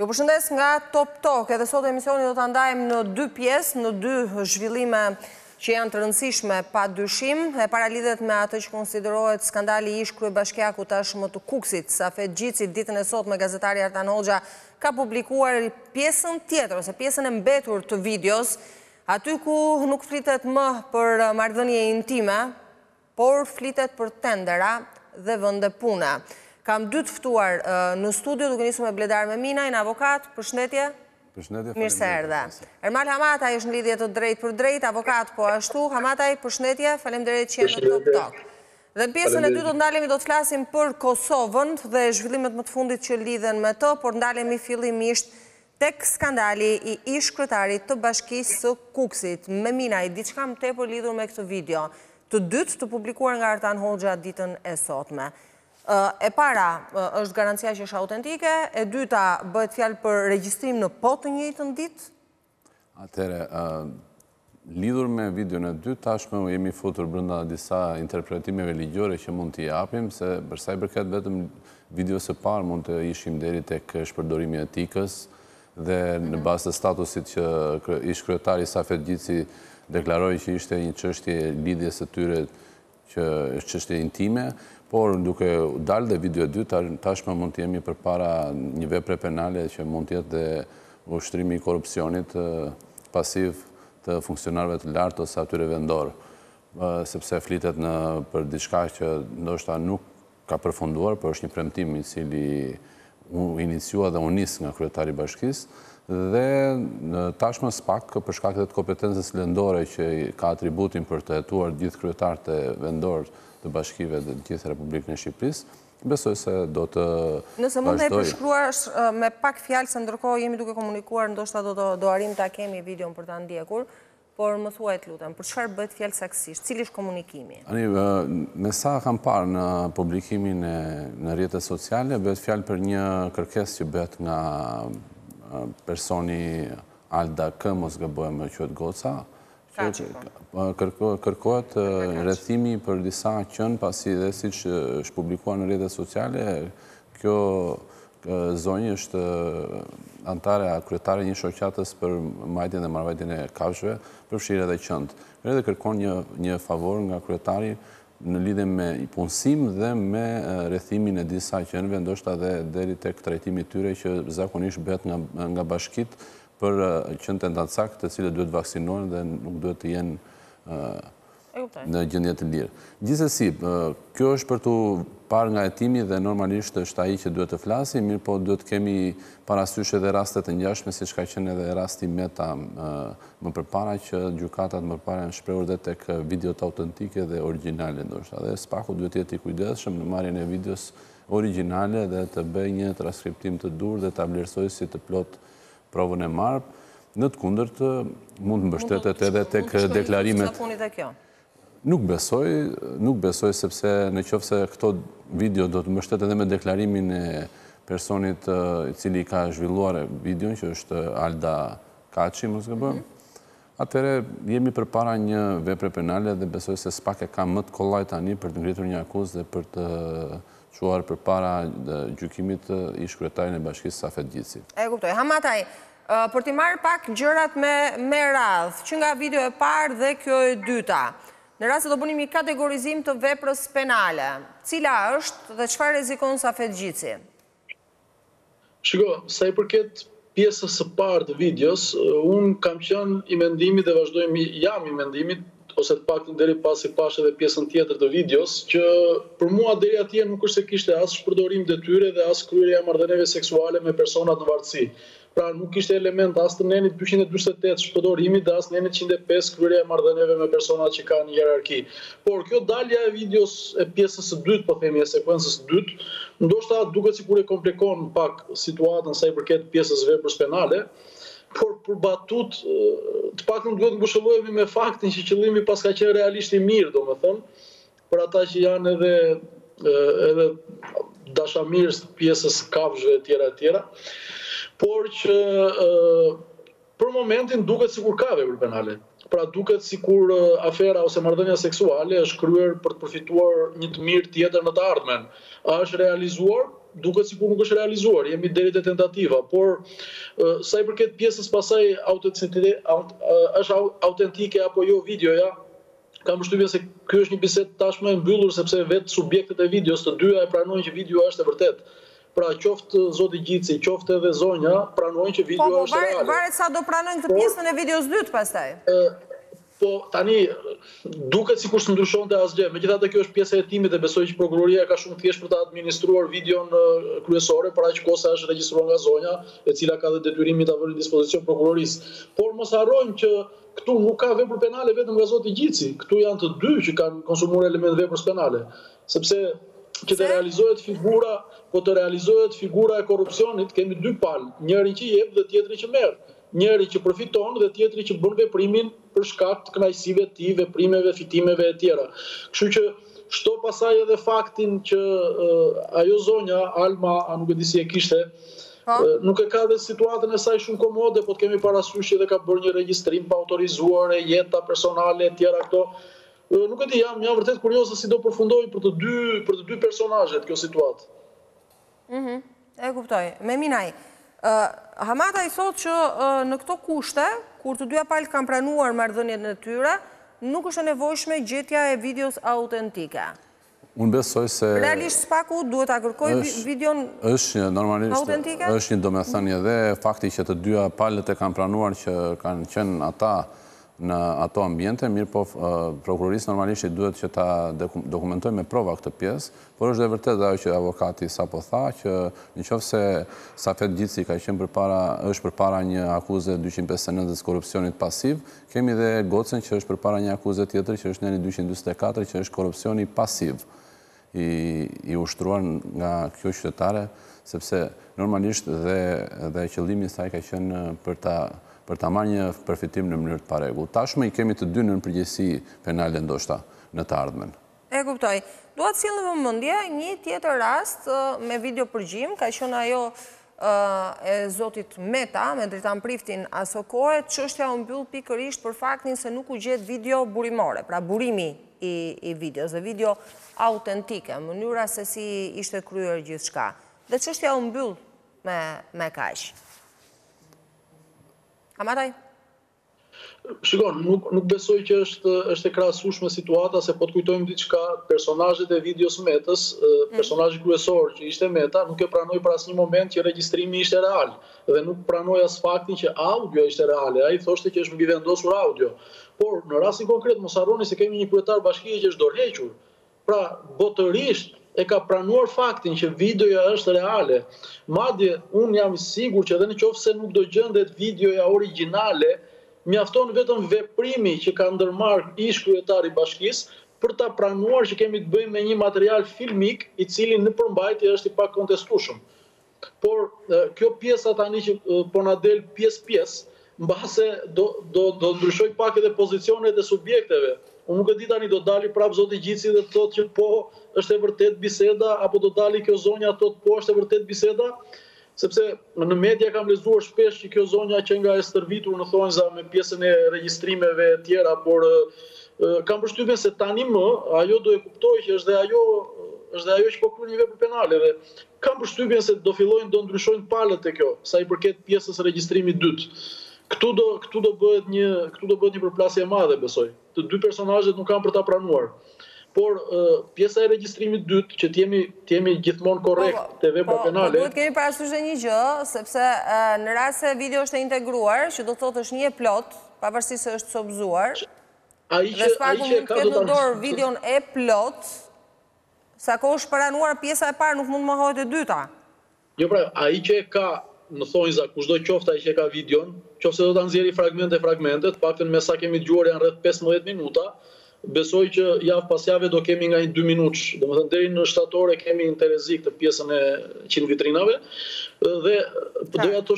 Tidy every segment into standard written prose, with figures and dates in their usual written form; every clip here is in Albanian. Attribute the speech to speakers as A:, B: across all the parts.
A: Ju përshëndes nga Top Talk, edhe sot emisioni do të ndajmë në dy pjesë, në dy zhvillime që janë të rëndësishme pa dyshim, e paralidhet me atë që konsiderohet skandali ish kryebashkiaku tashmë të Kukësit. Safet Gjitsi ditën e sot me gazetari Artan Hoxha ka publikuar pjesën tjetër, ose pjesën e mbetur të videos, aty ku nuk flitet më për marrëdhënie intime, por flitet për tendera dhe vende pune. Kam dy të ftuar në studio, duke nisur me Bledar Meminaj, në avokat, përshëndetje.
B: Përshëndetje,
A: mirë se erdhe. Ermal Hamataj është në lidhje të drejt për drejt, avokat po ashtu. Hamataj, përshëndetje, faleminderit që jenë në Top Talk. Dhe në pjesën e dytë do të ndalemi, do të flasim për Kosovën dhe zhvillimet më të fundit që lidhen me të, por ndalemi fillimisht tek skandali i ish kryetarit të Bashkisë së Kukësit. Meminaj, diçka më tepër lidhur me këtë video, të dytë të publikuar nga Artan Hoxha ditën e sotme. E para është garancia që është autentike, e dyta bëhet fjalë për regjistrim në po të njëjtën ditë?
B: Atëre, lidhur me videon e dytë, tashme jemi futur brenda disa interpretimeve ligjore që mund t'i japim, se përsa i përket vetëm videos së parë mund të ishim deri tek shpërdorimi i etikës dhe në bazë të statusit që ish kryetari Safet Gjitsi deklaroi që ishte një çështje lidhjes së tyre që është çështje intime, por duke dalë dhe video e dytë, tashmë mund të jemi përpara një vepre penale që mund të jetë dhe ushtrimi i korrupsionit pasiv të funksionarëve të lartë ose atyre vendor, sepse flitet për diçka që ndoshta nuk ka përfunduar, por është një premtim i cili u iniciua dhe u nis nga kryetari i bashkisë, dhe tashmë spak për shkak të kompetencës lëndore që ka atributin për të hetuar gjithë kryetarët e vendor të bashkive dhe gjithë Republikën e Shqipërisë, besoj se do të vazhdoj.
A: Nëse mund të e përshkruash me pak fjalë, se ndërkohë jemi duke komunikuar, ndoshta do arrim ta kemi videon për ta ndjekur, por më thuaj të lutem, për çfarë bëhet fjalë saktësisht? Cili është komunikimi?
B: Me sa kam parë në publikimin në rrjetet sociale, bëhet fjalë për një kërkesë që bëhet nga personi Alda K, mos gabojmë me quhet Goca, kërkohet rrethimi për disa qenë, pasi dhe siç është publikuar në rrjetet sociale, kjo zonjë është antare a kryetare një shoqatës për mbajtjen dhe marrëvajtjen e kafshëve, përfshirë edhe qend. Edhe kërkon një favor nga kryetari në lidhje me punësim dhe me rrethimin e disa qenëve, ndoshta dhe deri tek trajtimi i tyre që zakonisht bëhet nga bashkitë për qenë tendancak të cilët duhet vaksinohen dhe nuk duhet të jenë në gjendje të lirë. Gjithsesi, kjo është për të parë nga hetimi dhe normalisht është ai që duhet të flasim, mirë po duhet kemi parasysh edhe rastet të ngjashme, siç ka qenë edhe rasti Meta më përpara, që gjykatat më përpara janë shprehur dhe tek videot autentike dhe origjinale ndoshta. Dhe spaku duhet të jetë i kujdesshëm në marrjen e videos origjinale dhe të bëjë një transkriptim të dur dhe ta vlerësojë si të plot provën e marrë. Në të kundërt mund të mbështetet edhe tek deklarimet. Nuk besoj sepse në qoftë se këto video do të mbështetet edhe me deklarimin e personit i cili ka zhvilluar videon, që është Alda Kaçi, mos gabojmë. Atëherë jemi përpara një vepre penale dhe besoj se SPAK e ka më të kollaj tani për të ngritur një akuzë dhe për të çuar përpara gjykimit ish kryetarin e bashkisë Safet Gjitsi.
A: E kuptoj. Hamataj, për t'i marrë pak gjërat me radhë, që nga video e parë dhe kjo e dyta, në rast se do bënim një kategorizim të veprës penale, cila është dhe çfarë rrezikon Safet Gjitsi?
C: Shiko, sa i përket pjesës së parë të videos, unë kam qenë i mendimit dhe jam i mendimit, ose të paktën deri pasi pash edhe pjesën tjetër të videos, që për mua deri atje nuk është se kishte as shpërdorim detyre dhe as kryerja e marrëdhënieve seksuale me personat në varësi. Pra nuk kishte element as të nenit 248 shpërdorimit dhe as nenit 105 kryerja e marrëdhënieve me personat që kanë hierarki. Por kjo dalja e videos e pjesës së dytë, po themi, e sekuencës së dytë, ndoshta duket sikur e komplikon pak situatën sa i përket pjesës veprës penale, por për batut, të paktën duhet ngushëllohemi me faktin që qëllimi pas ka qenë realisht i mirë, domethënë, për ata që janë edhe dashamirës të pjesës kafshëve etj. Por që për momentin duket sikur ka vepër penale. Pra duket sikur afera ose marrëdhënia seksuale është kryer për të përfituar një të mirë tjetër në të ardhmen. A është realizuar? duket sikur nuk është realizuar, jemi deri te tentativa, por sa i përket pjesës pasaj është autentike apo jo videoja, kam përshtypjen se ky është një bisedë tashmë e mbyllur sepse vetë subjektet e videos të dyja e pranojnë që videoja është e vërtet. Pra qoftë zoti Gjici, qoftë edhe zonja, pranojnë që videoja është reale.
A: Varet sa do pranojnë këtë pjesën e videos dytë pastaj.
C: Po tani duket sikur së ndryshonte asgjë. Megjithatë kjo është pjesa e hetimit dhe besoj që prokuroria ka shumë thjesht për ta administruar videon kryesore për aq kohë sa është regjistruar nga zonja, e cila ka dhe detyrimin ta vënë në dispozicion prokurorisë. Por mos harrojmë që këtu nuk ka vepër penale vetëm nga zoti Gjici. Këtu janë të dy që kanë konsumuar element veprës penale, sepse që të realizohet figura e korrupsionit kemi dy palë, njëri që jep dhe tjetri që merr. Njëri që përfiton dhe tjetri që bën veprimin për shkak të kënaqësive të tij, veprimeve, fitimeve e tjera. Kështu që shto pasaj edhe faktin që ajo zonja Alma, nuk e di si e kishte, nuk e ka dhe situatën e saj shumë komode, po të kemi parasysh edhe ka bërë një regjistrim pa autorizuar e jeta personale e tjera këto. Nuk e di, jam vërtet kurioze si do përfundoj për të dy personazhet kjo situatë.
A: E kuptoj. Me Minaj. Hamata i thot që në këto kushte, kur të dyja palët kanë pranuar marrëdhëniet në tyre, nuk është e nevojshme gjetja e videos autentike.
B: Unë besoj se...
A: Realisht spaku duhet ta kërkoj videon autentike?
B: Është një domethënie dhe fakti që të dyja palët e kanë pranuar që kanë qenë ata në ato ambiente, mirë po prokurorisë normalisht i duhet që ta dokumentoj me prova këtë pjesë, por është dhe vërtet ajo që avokati sapo tha, që nëse Safet Gjici ka qenë përpara një akuze 259 korrupsionit pasiv, kemi dhe Gocën që është përpara një akuze tjetër që është neni 244 që është korrupsioni pasiv i ushtruar nga kjo qytetare, sepse normalisht dhe qëllimi i saj ka qenë për ta marrë një përfitim në mënyrë të paregull. Tashmë i kemi të dy në përgjegjësi penale ndoshta në të ardhmen.
A: E kuptoj. Dua të sjell në vëmendje një tjetër rast me video përgjim, ka qenë ajo e zotit Meta me Dritan Priftin aso kohë, çështja u mbyll pikërisht për faktin se nuk u gjet video burimore, pra burimi i videos, dhe video autentike, mënyra se si ishte kryer gjithçka. Dhe çështja u mbyll me kaq. Amataj?
C: Shikon, nuk besoj që është e krahasueshme situata, se po të kujtojmë diçka, personazhet e videos Metës, personazhi kryesor që ishte Meta, nuk e pranoi për asnjë moment që regjistrimi ishte real, dhe nuk pranoi as faktin që audio ishte reale. Ai thoshte që është mbi vendosur audio. Por në rastin konkret mos harroni se kemi një kryetar bashkie që është dorëhequr. Pra, botërisht e ka pranuar faktin që videoja është reale. Madje unë jam i sigurt që edhe nëse nuk do gjendet videoja origjinale, mjafton vetëm veprimi që ka ndërmarrë ish kryetari i bashkisë për ta pranuar që kemi të bëjmë me një material filmik i cili në përmbajtje është i pakontestueshëm. Por kjo pjesa tani që po na del pjesë, mbase do ndryshoj pak edhe pozicionet e subjekteve. Unë nuk e di tani do dali prap zoti Gjici dhe thotë që po është e vërtet biseda, apo do dali kjo zonja thotë po është e vërtet biseda, sepse në media kam lexuar shpesh që kjo zonja që nga e stërvitur në thonjza me pjesën e regjistrimeve e tjera, por kam përshtypjen se tani ajo do e kuptoj që është dhe ajo që po kryen një vepër penale, dhe kam përshtypjen se do ndryshojnë palët e kjo, sa i përket pjesës regjistrimit dytë. Këtu do bëhet një përplasje e madhe, besoj. Të dy personazhet nuk kanë për ta pranuar. Por pjesa e regjistrimit dytë, që të jemi gjithmonë korrekt te vepra penale.
A: Po duhet kemi parasysh një gjë, sepse në rast se video është e integruar, që do thotë është një e plot, pavarësisht se është sobzuar, dhe spaku mund të ketë në dorë videon e plot, sa kohë është pranuar pjesa e parë, nuk mund të mohohet e dyta.
C: Jo, pra, ai që e ka në thonjza, kushdo qoftë ai që ka videon, qofse do ta nxjerrë fragmente, të paktën me sa kemi dëgjuar janë rreth 15 minuta, besoj që javë pas jave do kemi nga 2 minutë, domethënë deri në shtatore kemi në Terezi këtë pjesën e 100 vitrinave, dhe doja të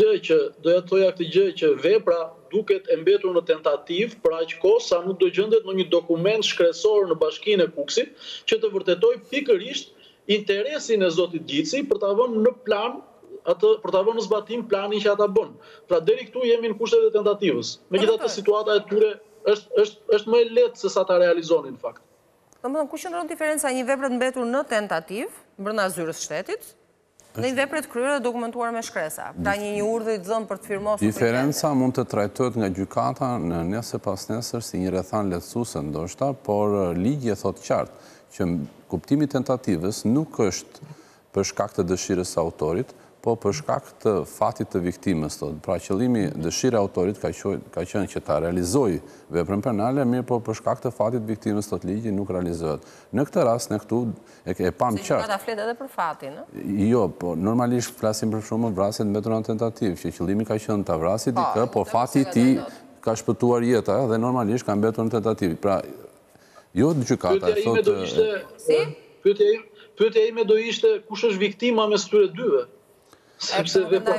C: thoja këtë gjë që vepra duket e mbetur në tentativë për aq kohë sa nuk do gjendet në një dokument shkresor në Bashkinë e Kuksit që të vërtetoj pikërisht interesin e zotit Gjici për ta vënë në plan për ta vënë në zbatim planin që ata bën. Pra deri këtu jemi në kushtet e tentativës. Megjithatë situata e tyre është më e lehtë se sa ta realizonin në fakt.
A: Domethënë ku qëndron diferenca një vepër të mbetur në tentativë brenda zyrës shtetit Në një vepret kryer dhe dokumentuar me shkresa, pra një urdhër i zënë për të firmosur.
B: Diferenca mund të trajtohet nga gjykata në nesër pas nesër si një rrethan lehtësuese ndoshta, por ligji e thot qartë që kuptimi i tentativës nuk është për shkak të dëshirës së autorit, po për shkak të fatit të viktimës. Pra qëllimi, dëshira e autorit ka qenë që ta realizojë veprën penale, mirë po për shkak të fatit viktimës thot ligji nuk realizohet. Në këtë rast, ne këtu e pam qartë.
A: Se gjykata flet edhe për fatin, ë?
B: Jo, po normalisht flasim për shumë vrasje në mbetur në tentativë, që qëllimi ka qenë ta vrasë dikë, po fati i tij ka shpëtuar jeta dhe normalisht ka mbetur në tentativë. Pra, jo gjykata thotë.
C: Pyetja ime do ishte kush është viktima mes këtyre dyve? Sepse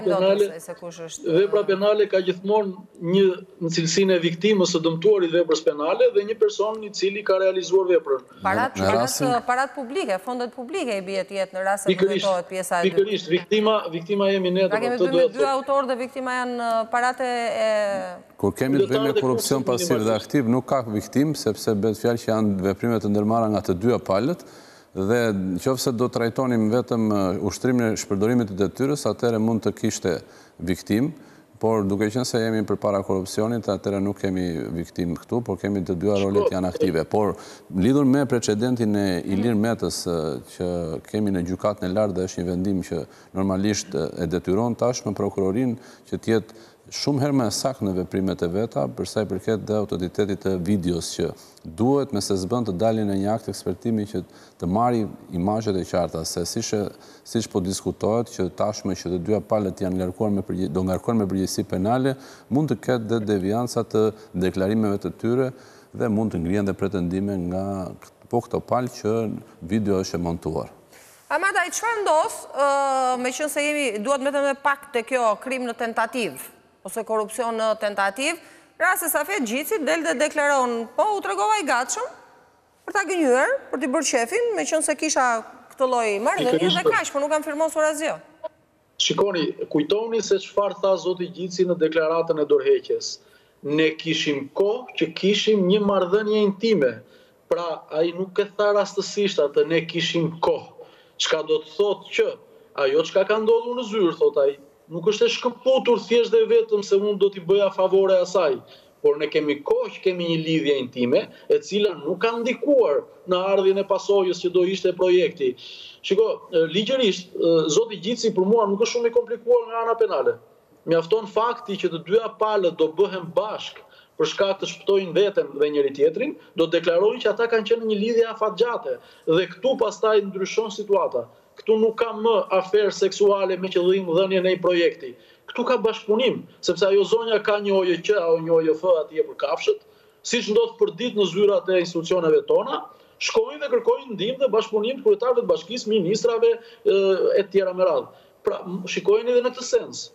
C: vepra penale ka gjithmonë në cilësinë e viktimës së dëmtuarit veprës penale dhe një person i cili ka realizuar veprën.
A: Parat publike, fondet publike i bie të jetë në rast se vërtetohet pjesa e dytë.
C: Pikërisht, viktima jemi ne.
A: Pra kemi bërë me dy autorë dhe viktima janë parat e...
B: Kur kemi të bëjmë me korupcion pasiv dhe aktiv, nuk ka viktim, sepse bëhet fjalë që janë veprime të ndërmarra nga të dyja palët, dhe qofse do trajtonim vetëm ushtrimin e shpërdorimit të detyrës, atëherë mund të kishte viktim, por duke qenë se jemi përpara korupcionit, atëherë nuk kemi viktim këtu, por kemi të dyja rolet janë aktive. Por lidhur me precedentin e Ilir Metës që kemi në gjykatën e lartë dhe është një vendim që normalisht e detyron tashmë prokurorin që të jetë shumë herë më saktë në veprimet e veta, përsa i përket dhe autoritetit të videos që duhet me se zbën të dalin në një akt ekspertimi që të marri imazhet e qarta, se siç po diskutohet që tashmë që të dyja palët janë do ngarkuar me përgjegjësi penale, mund të ketë dhe devianca të deklarimeve të tyre dhe mund të ngrihen dhe pretendime nga këto palë që video është e montuar.
A: Amata, çfarë ndos, meqense jemi duhet vetëm me pak te kjo krim në tentativë ose korupcion në tentativë, rasti Safet Gjitsi del dhe deklaron, po u tregova i gatshëm për ta gënjur, për t'i bërë shefin, meqense kisha këtë lloj marrëdhënie dhe kaq, por nuk kam firmosur asgjë.
C: Shikoni, kujtoni se çfarë tha zoti Gjitsi në deklaratën e dorëheqjes. Ne kishim kohë që kishim një marrëdhënie intime. Pra, ai nuk e tha rastësisht atë, ne kishim kohë. Çka do të thotë që ajo çka ka ndodhur në zyrë, thot ai, nuk është e shkëputur thjesht dhe vetëm se unë do t'i bëja favore asaj, por ne kemi kohë që kemi një lidhje intime, e cila nuk ka ndikuar në ardhjën e pasojës që do ishte projekti. Shiko, ligjërisht, zoti Gjitsi për mua nuk është shumë i komplikuar nga ana penale. Mjafton fakti që të dyja palët do bëhen bashkë për shkak të shpëtojnë veten dhe njëri tjetrin, do deklarojnë që ata kanë qenë një lidhje afatgjate dhe këtu pastaj ndryshon situata. Këtu nuk ka më aferë seksuale me qëllim dhënien e një projekti. Këtu ka bashkëpunim, sepse ajo zonja ka një OJQ apo një OJF atje për kafshët, siç ndodh për ditë në zyrat e institucioneve tona, shkojnë dhe kërkojnë ndihmë dhe bashkëpunim të kryetarëve të bashkisë, ministrave e tjera me radhë. Pra, shikojnë edhe në këtë sens.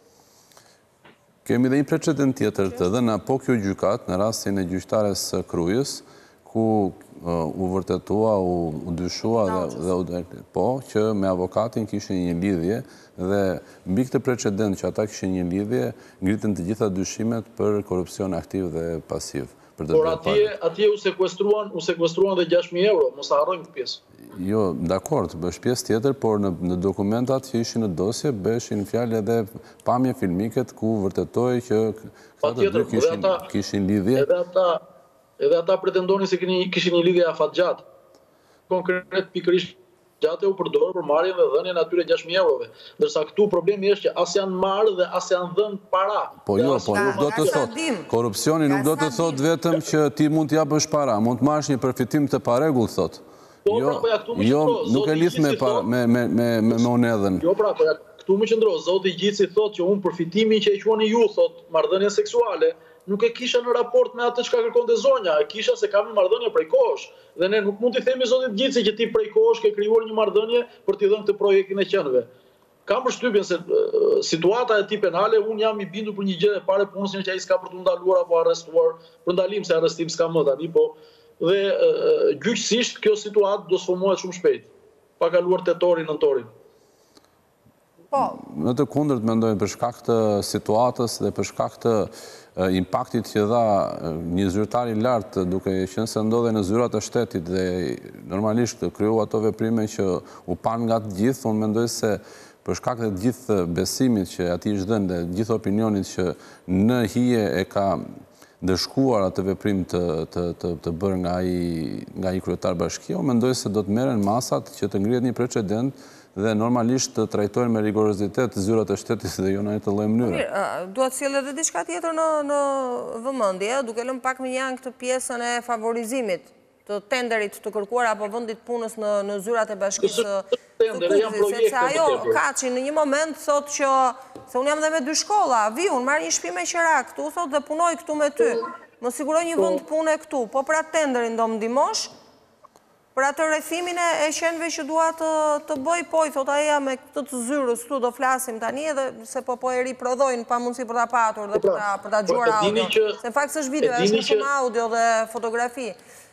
B: Kemi dhe një precedent tjetër të dhënë apo kjo gjykat në rastin e gjyqtares Krujës, ku u vërtetua, u dyshua dhe po, që me avokatin kishin një lidhje dhe mbi këtë precedent që ata kishin një lidhje, ngritën të gjitha dyshimet për korupcion aktiv dhe pasiv.
C: Por atje u sekuestruan dhe 6.000 euro, mos harrojmë këtë pjesë.
B: Jo, dakord, është pjesë tjetër, por në dokumentat që ishin në dosje, beshin fjalë edhe pamje filmiket ku vërtetoi që këta të dy kishin lidhje.
C: Edhe ata pretendonin se kishin një lidhje afatgjatë. Konkret pikërisht gjatë u përdorë për marrjen dhe dhënien atyre 6.000 eurove. Ndërsa këtu problemi është që as janë marrë dhe as janë dhënë para.
B: Po jo, nuk do të thotë. Korupcioni nuk do të thotë vetëm që ti mund t'japësh para, mund të marrësh një përfitim të paregull, thotë. Jo, nuk e lidh me monedhën.
C: Jo, pra, këtu më qëndro, zoti Gjitsi thotë që unë përfitimin që e quani ju, thotë, marrëdhënie seksuale, nuk e kisha në raport me atë çka kërkonte zonja, e kisha se kam një marrëdhënie prej kohësh. Dhe ne nuk mund t'i themi zotit Gjitsi që ti prej kohësh ke krijuar një marrëdhënie për t'i dhënë këtë projektin e qenëve. Kam përshtypjen se situata e tij penale, unë jam i bindur për një gjë e parë punës që ai s'ka për të ndaluar apo arrestuar, për ndalim se arrestim s'ka më tani, po dhe gjyqësisht kjo situatë do sfumohet shumë shpejt, pa kaluar tetorin nëntorin.
B: Në të kundërt mendoj për shkak të situatës dhe për shkak të impaktit që dha një zyrtar i lartë duke qenë se ndodhe në zyrat e shtetit dhe normalisht kryu ato veprime që u pan nga të gjithë, unë mendoj se për shkak të gjithë besimit që ati është dhënë dhe gjithë opinionit që në hije e ka ndëshkuar atë veprim të bërë nga i kryetar bashkia, mendoj se do të merren masat që të ngrihet një precedent dhe normalisht të trajtojnë me rigorozitet zyrat e shtetit dhe jo në të lloj mënyre.
A: Duhet sjellë edhe diçka tjetër në vëmendje, duke lënë pak më janë këtë pjesën e favorizimit të tenderit të kërkuar apo vendit punës në zyrat e bashkisë të Kukëzit, sepse ajo Kaçi në një moment thot që se unë jam dhe me 2 shkolla, vi unë marrë një shtëpi me qira këtu, thot dhe punoj këtu me ty, më siguroj një vend pune këtu, po për atë tenderin do më ndihmosh, për atë rrethimin e qenëve që dua të bëj, po i thot aja me këtë të zyrës këtu do flasim tani edhe se po e riprodhojnë pa mundësi për ta patur dhe për ta dëgjuar audio. Se në fakt s'është video, është shumë audio dhe fotografi.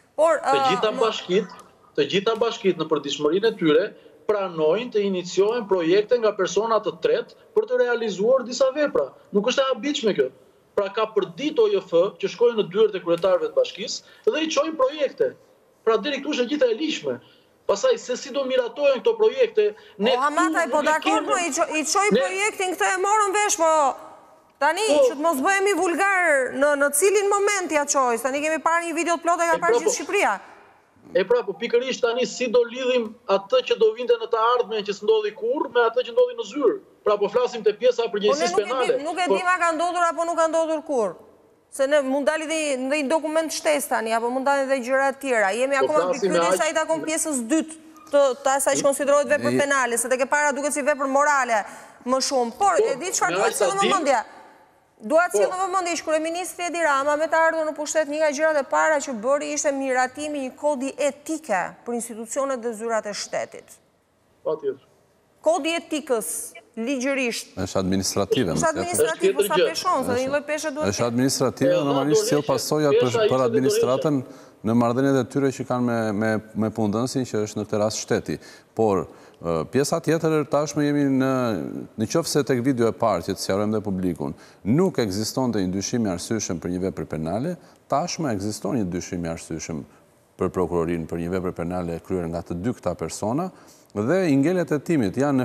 C: Të gjitha bashkit në përditshmërinë e tyre pranojnë të iniciojnë projekte nga persona të tretë për të realizuar disa vepra. Nuk është e habitshme kjo. Pra ka përdit OJF që shkojnë në dyert e kryetarëve të bashkisë dhe i çojnë projekte. Pra deri këtu është gjithë e lishme. Pastaj se si do miratojnë këto projekte,
A: ne Hamataj, po dakord, i çoj projektin këtë e morën vesh, po tani që të mos bëhemi vulgar në cilin moment ja çoj, tani kemi parë një video të plotë ka parë gjithë Shqipëria.
C: E pra, po pikërisht tani si do lidhim atë që do vinte në të ardhmen që s'ndodhi kurrë me atë që ndodhi në zyrë. Pra po flasim te pjesa e përgjegjësisë penale.
A: Nuk e di ma ka ndodhur apo nuk ka ndodhur kurrë. Se ne mund dali dhe një dokument shtesë tani, apo mund dali dhe gjëra të tjera. Jemi akoma pikërisht sa i takon pjesës dytë të asaj që konsiderohet vepër penale, se tek e para duket si vepër morale më shumë. Por e di çfarë duhet të them mendja. Duat si në vëmendje që kryeministri Edi Rama me të ardhur në pushtet, një nga gjërat e para që bëri ishte miratimi një kodi etike për institucionet dhe zyrat e shtetit.
C: Patjetër.
A: Kodi etikës ligjërisht.
B: Është administrative.
A: Është administrative, po sa peshon, se një lloj peshe duhet.
B: Është administrative, normalisht sjell pasojat për administratën në marrëdhëniet e tyre që kanë me punëdhënësin që është në këtë rast shteti. Por pjesa tjetër tashmë jemi në qoftë se tek video e parë që të sqarojmë dhe publikun, nuk ekzistonte një dyshim i arsyeshëm për një vepër penale, tashmë ekziston një dyshim i arsyeshëm për prokurorinë për një vepër penale kryer nga të dy këta persona dhe i ngelet e hetimit janë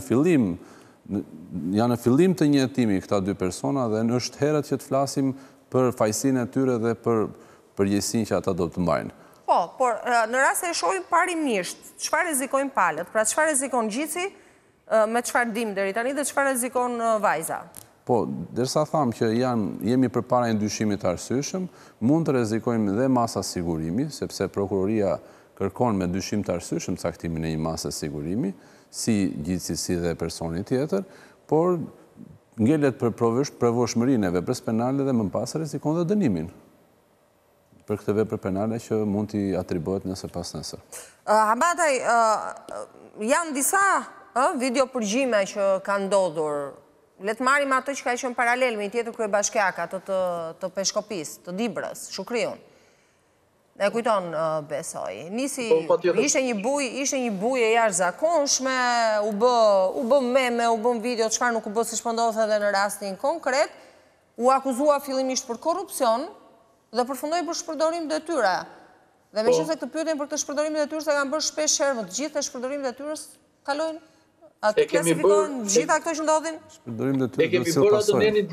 B: në fillim të një hetimi këta dy persona dhe është herët që të flasim për fajësinë e tyre dhe për përgjegjësinë që ata do të mbajnë.
A: Po, por në rast se e shohim parimisht, çfarë rrezikojnë palët? Pra çfarë rrezikon Gjici me çfarë dim deri tani dhe çfarë rrezikon vajza?
B: Po, derisa tham që jemi përpara një dyshimi të arsyeshëm, mund të rrezikojmë dhe masa sigurimi, sepse prokuroria kërkon me dyshim të arsyeshëm caktimin e një mase sigurimi, si Gjici si dhe personi tjetër, por ngelet për provueshmërinë e veprës penale dhe më pas rrezikon dhe dënimin për këtë vepër penale që mund t'i atribuohet nëse pas nesër.
A: Hamataj, janë disa video përgjime që kanë ndodhur. Le të marrim atë që ka qenë paralel me një tjetër kryebashkiak, atë të Peshkopis, të Dibrës, Shukriun. E kujton besoj. Ishte një buje jashtëzakonshme, u bë meme, u bën video, çfarë nuk u bë siç po ndodhte edhe në rastin konkret, u akuzua fillimisht për korrupsion dhe përfundoi për shpërdorim detyre. Dhe me qenë se këtë pyetjen për këtë shpërdorim detyrës e kanë bërë shpesh herë, të gjitha shpërdorimet e detyrës kalojnë. Atë klasifikohen gjitha këto që ndodhin?
B: Shpërdorim detyrës.
C: E kemi bërë atë nenin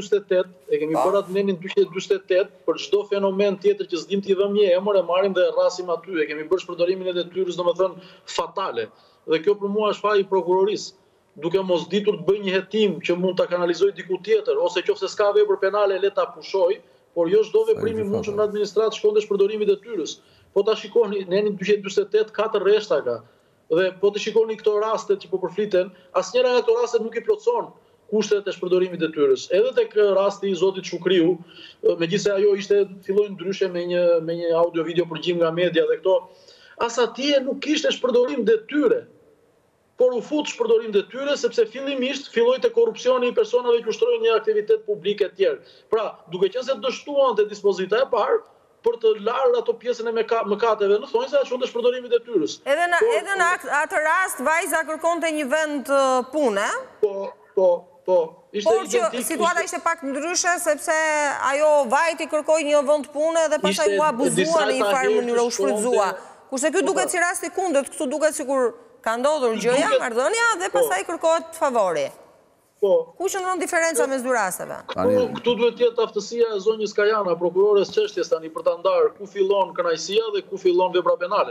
C: 248, për çdo fenomen tjetër që s'dim t'i vëmë një emër e marrim dhe rrasim aty. E kemi bërë shpërdorimin e detyrës, domethënë fatale. Dhe kjo për mua është faji i prokurorisë, duke mos ditur të bëjë një hetim që mund ta kanalizojë diku tjetër, ose qofse s'ka vepër penale le ta pushoj, por jo çdo veprim i mundshëm në administratë shkon te shpërdorimi i detyrës. Po ta shikoni, nenin 248 katër rreshta ka. Dhe po të shikoni këto rastet që po përfliten, asnjëra nga këto raste nuk i plotson kushtet e shpërdorimit të detyrës. Edhe tek rasti i zotit Shukriu, megjithëse ajo filloi ndryshe me një audio video përgjim nga media dhe këto, as atje nuk kishte shpërdorim detyre. Por u fut shpërdorim detyre sepse fillimisht filloi te korrupsioni i personave që ushtrojnë një aktivitet publik e tjerë. Pra, duke qenë se dështuante dispozita e parë për të larë ato pjesën e mëkateve, në thonjse atë shonte shpërdorimi i detyrës.
A: Edhe në atë rast vajza kërkonte një vend pune.
C: Po.
A: Por që situata ishte pak ndryshe sepse ajo vajti kërkoi një vend pune dhe pastaj u abuzua në një farë mënyrë, u shfrytëzua. Kurse ky duket si rasti kundërt, këtu duket sikur Ka ndodhur gjëja, marrëdhënia dhe pastaj kërkohet favori.
C: Po.
A: Ku qëndron diferenca mes dy rasteve?
C: Këtu duhet jetë aftësia e zonjës Kajana, prokurores çështjes tani për ta ndarë ku fillon kënaqësia dhe ku fillon vepra penale.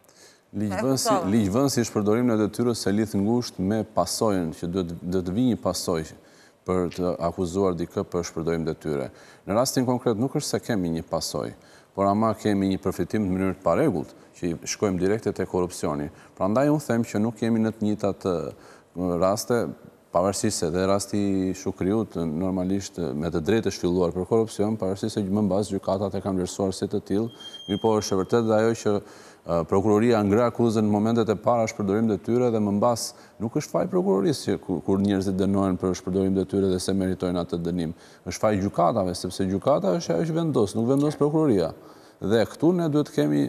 B: Ligjvënësi shpërdorimin e detyrës së lidh ngushtë me pasojën që do të vijë një pasojë për të akuzuar dikë për shpërdorim detyre. Në rastin konkret nuk është se kemi një pasojë, por ama kemi një përfitim në mënyrë të parregullt, që shkojmë direkte te korrupsioni. Prandaj unë them që nuk jemi në të njëjtat raste, pavarësisht se dhe rasti Shukriut normalisht me të drejtë është filluar për korrupsion, pavarësisht se më mbas gjykatat e kanë vlerësuar si të tillë, mirëpo është e vërtetë dhe ajo që prokuroria ngre akuzën në momentet e para shpërdorim detyre dhe më mbas nuk është faj prokurorisë kur njerëzit dënohen për shpërdorim detyre dhe se meritojnë atë dënim. Është faj gjykatave, sepse gjykata është ajo që vendos, nuk vendos prokuroria. Dhe këtu ne duhet kemi,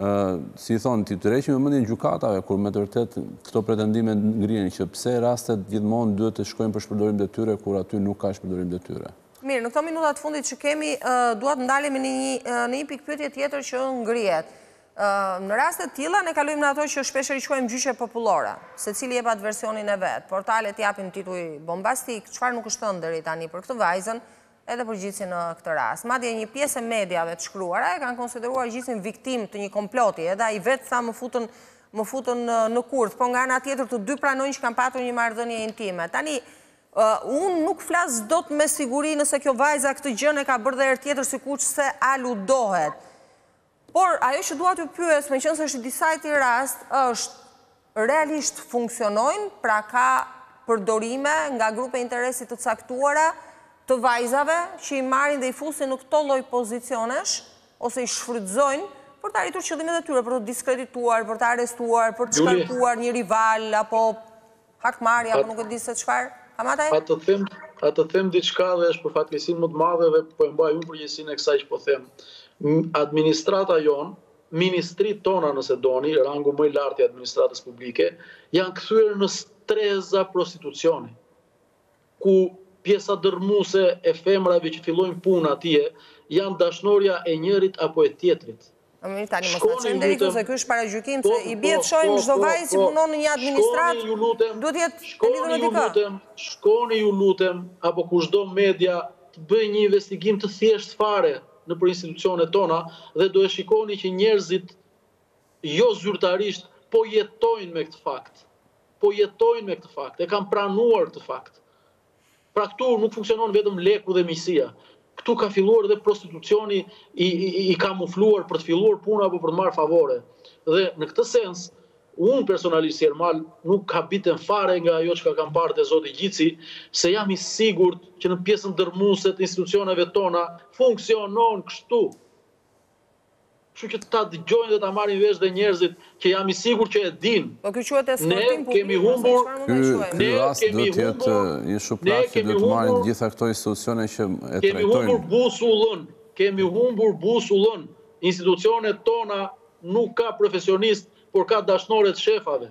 B: si thonë, të tërheqim mendjen gjykatave, kur me të vërtet këto pretendime ngrihen që pse rastet gjithmonë duhet të shkojnë për shpërdorim detyre kur aty nuk ka shpërdorim detyre. Mirë,
A: në këto minutat fundit që kemi, duhet ndalemi në një pikë pyetje tjetër që ngrihet. Në rastet tilla ne kalojmë në ato që shpesh i quajmë gjyqe popullore, secili jep atë versionin e vet. Portalet japin tituj bombastik, çfarë nuk është thënë deri tani për këtë vajzën, edhe për gjithësin në këtë rast. Madje një pjesë e mediave të shkruara e kanë konsideruar gjithësin viktim të një komploti, edhe ai vetë tha më futën në kurth, po nga ana tjetër të dy pranojnë që kanë patur një marrëdhënie intime. Tani unë nuk flas dot me siguri nëse kjo vajza këtë gjën e ka bërë dhe herë tjetër sikur se aludohet. Por ajo që dua t'ju pyes, meqense është disa këtij rast, është realisht funksionojnë, pra ka përdorime nga grupe interesi të caktuara të vajzave që i marrin dhe i fusin në këto lloj pozicionesh ose i shfrytëzojnë për të arritur qëllimet e tyre, për të diskredituar, për të arrestuar, për të shkarkuar një rival apo hakmarrje apo nuk e di se çfarë. Kamataj?
C: Atë them diçka dhe është për fatkeqësinë më të madhe dhe po e mbaj unë përgjegjësinë e kësaj që po them. Administrata jon, ministrit tona nëse doni, rangu më i lartë i administratës publike, janë kthyer në streza prostitucioni, ku pjesa dërmuese e femrave që fillojnë punë atje janë dashnorja e njërit apo e tjetrit.
A: Tani mos na çojmë deri këtu se ky është paragjykim se i bie të shohim çdo vajzë që punon në një administrat, duhet të jetë e lidhur me dikë.
C: Shkoni ju lutem, apo kushdo media të bëjë një investigim të thjeshtë fare në për institucionet tona dhe do e shikoni që njerëzit jo zyrtarisht po jetojnë me këtë fakt. Po jetojnë me këtë fakt, e kanë pranuar këtë fakt. Pra këtu nuk funksionon vetëm leku dhe miqësia. Këtu ka filluar dhe prostitucioni i kamufluar për të filluar puna apo për të marrë favore. Dhe në këtë sens, unë personalisht si Ermal nuk habitem fare nga ajo që kam parë te zoti Gjici, se jam i sigurt që në pjesën dërmuese të institucioneve tona funksionon kështu. Kështu që ta dëgjojnë dhe ta marrin vesh dhe njerëzit që jam i sigurt që e dinë.
A: Po ky quhet eskortim publik.
C: Ne kemi humbur.
B: Ky rast do të jetë një shuplak që do të marrin gjitha këto institucione që e trajtojnë.
C: Kemi humbur busullën. Institucionet tona nuk ka profesionist, por ka dashnore të shefave.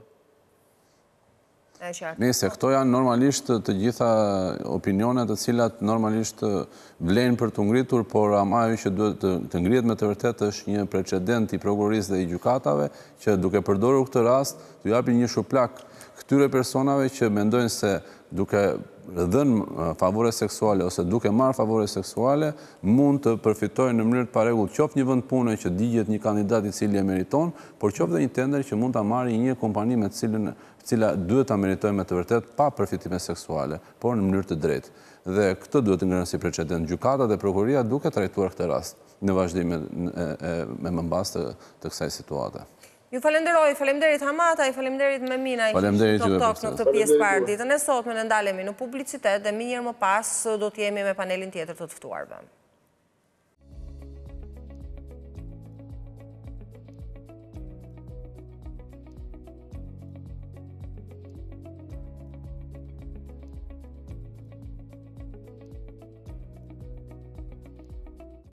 B: Nëse këto janë normalisht të gjitha opinionet të cilat normalisht vlen për të ngritur, por ama ajo që duhet të ngrihet me të vërtetë është një precedent i prokurorisë dhe i gjykatave që duke përdorur këtë rast t'u japin një shuplak këtyre personave që mendojnë se duke dhënë favore seksuale ose duke marrë favore seksuale mund të përfitojnë në mënyrë të parregullt qoftë një vend pune që digjet një kandidat i cili e meriton, por qoftë dhe një tender që mund ta marrë një kompani me të cila duhet ta meritojë me të vërtetë pa përfitime seksuale, por në mënyrë të drejtë. Dhe këtë duhet të ngrenë si precedent gjykata dhe prokuroria duke trajtuar këtë rast në vazhdim me mbas të kësaj situate.
A: Ju falenderoj, faleminderit Hamata, i faleminderit Memina, i kishë Tok në këtë pjesë parë ditën e sotme, ne ndalemi në publicitet dhe më njëherë më pas do të jemi me panelin tjetër të të ftuarve.